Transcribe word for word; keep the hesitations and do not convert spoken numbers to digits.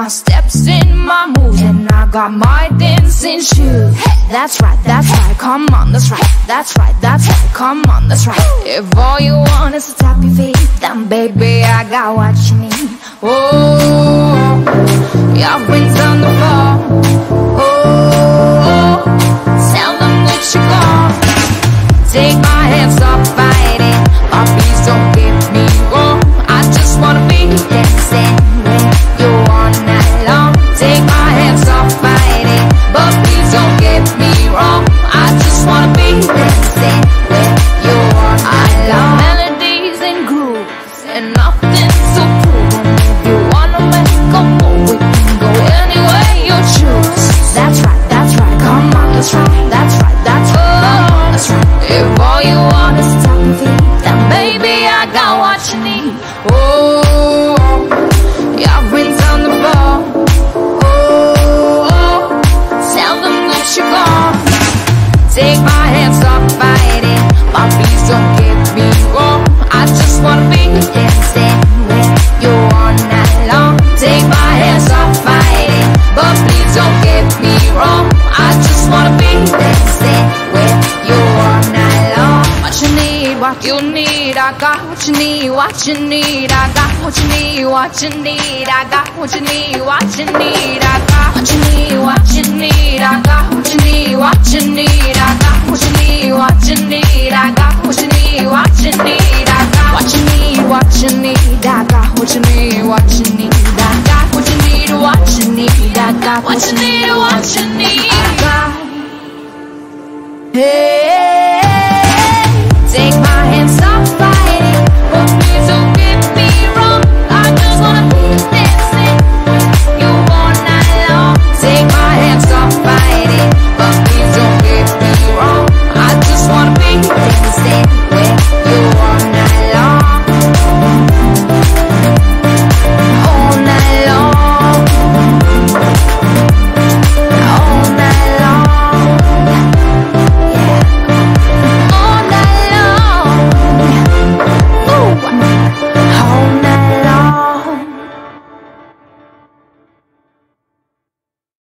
my steps in my moves, and I got my dancing shoes. That's right, that's right, come on, that's right. That's right, that's right, come on, that's right. If all you want is to tap your feet, then baby, I got what you need. Oh, your wings on the floor. Oh, tell them that you're gone. Take my hands off fighting, but please don't get me wrong. I just wanna be dancing with you all night long. Take my hands off fighting, but please don't get me wrong. I just wanna be dancing with you all night long. Melodies and grooves and nothing so cool. If you wanna make a move, we can go anywhere you choose. That's right, that's right, come on, that's right. That's right, that's right, come on, that's right. If all you want is to tap your feet, then baby, I got what you need. Oh, your rings on the floor. Oh, tell them that you're gone. Take my hands off fighting, but please don't get me wrong. I just wanna be dancing with you all night long. Take my hands off fighting, but please don't get me wrong. I just wanna be dancing with you all night long. What you need, what you need, I got what you need. What you need, I got what you need. What you need, I got what you need. What you need, I got what you need. What you need, I got what you need. What you need, I got what you need. What you need, I got what you need. What you need, I got what you need. What you need, I got what you need. What you need, I got what you need. What you need, I got what you need. What you need, I got. Hey.